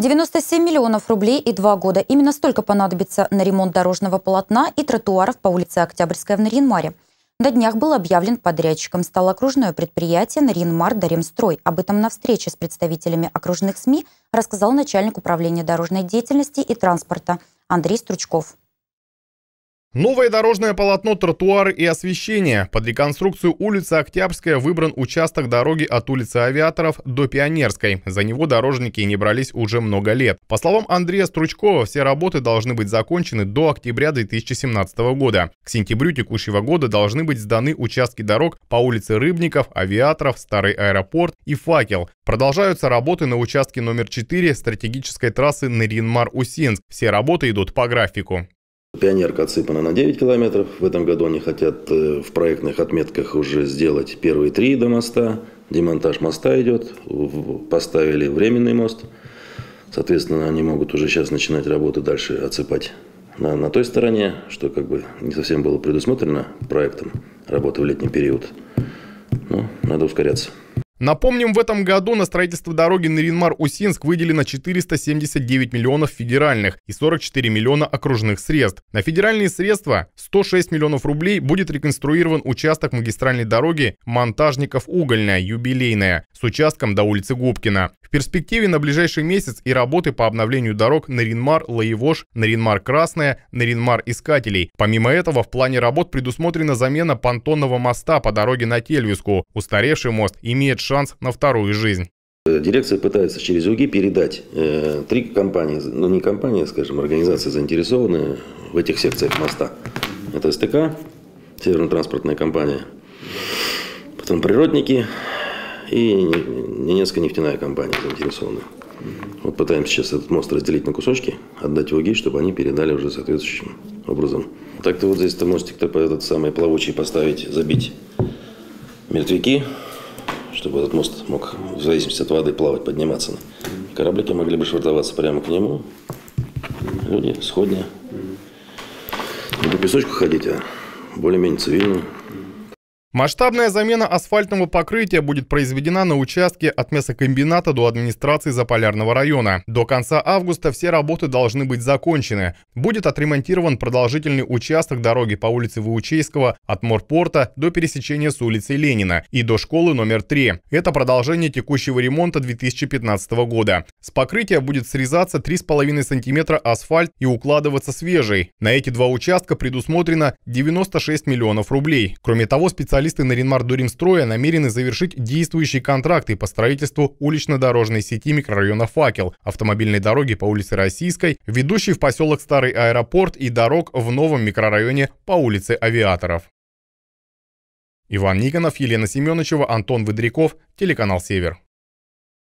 97 миллионов рублей и 2 года. Именно столько понадобится на ремонт дорожного полотна и тротуаров по улице Октябрьская в Нарьян-Маре. На днях был объявлен подрядчиком. Стало окружное предприятие «Нарьян-Мар Даремстрой». Об этом на встрече с представителями окружных СМИ рассказал начальник управления дорожной деятельности и транспорта Андрей Стручков. Новое дорожное полотно, тротуары и освещение. Под реконструкцию улицы Октябрьская выбран участок дороги от улицы Авиаторов до Пионерской. За него дорожники не брались уже много лет. По словам Андрея Стручкова, все работы должны быть закончены до октября 2017 года. К сентябрю текущего года должны быть сданы участки дорог по улице Рыбников, Авиаторов, Старый аэропорт и Факел. Продолжаются работы на участке номер 4 стратегической трассы Нарьян-Мар-Усинск. Все работы идут по графику. Пионерка отсыпана на 9 километров. В этом году они хотят в проектных отметках уже сделать первые 3 до моста. Демонтаж моста идет. Поставили временный мост. Соответственно, они могут уже сейчас начинать работу дальше отсыпать на той стороне, что как бы не совсем было предусмотрено проектом работы в летний период. Но надо ускоряться. Напомним, в этом году на строительство дороги Нарьян-Мар-Усинск выделено 479 миллионов федеральных и 44 миллиона окружных средств. На федеральные средства 106 миллионов рублей будет реконструирован участок магистральной дороги Монтажников-Угольная, Юбилейная, с участком до улицы Губкина. В перспективе на ближайший месяц и работы по обновлению дорог Нарьян-Мар-Лаевож, Нарьян-Мар-Красная, Нарьян-Мар-Искателей. Помимо этого, в плане работ предусмотрена замена понтонного моста по дороге на Тельвиску. Устаревший мост имеет шанс на вторую жизнь. Дирекция пытается через УГИ передать 3 компании, ну не компании, скажем, организации заинтересованные в этих секциях моста. Это СТК, Северно-транспортная компания, потом Природники и несколько нефтяная компания заинтересованная. Вот пытаемся сейчас этот мост разделить на кусочки, отдать в УГИ, чтобы они передали уже соответствующим образом. Так-то вот здесь-то мостик-то этот самый плавучий поставить, забить мертвяки, чтобы этот мост мог, в зависимости от воды, плавать, подниматься. Кораблики могли бы швартоваться прямо к нему. Люди, сходня. Не по песочку ходить, а более-менее цивильно. Масштабная замена асфальтного покрытия будет произведена на участке от мясокомбината до администрации Заполярного района. До конца августа все работы должны быть закончены. Будет отремонтирован продолжительный участок дороги по улице Выучейского от морпорта до пересечения с улицей Ленина и до школы номер 3. Это продолжение текущего ремонта 2015 года. С покрытия будет срезаться 3,5 см асфальт и укладываться свежий. На эти 2 участка предусмотрено 96 миллионов рублей. Кроме того, специалисты Нарьян-Мар Даремстроя намерены завершить действующие контракты по строительству улично-дорожной сети микрорайона Факел, автомобильной дороги по улице Российской, ведущей в поселок Старый аэропорт и дорог в новом микрорайоне по улице Авиаторов. Иван Никонов, Елена Семеновичева, Антон Выдряков, телеканал Север.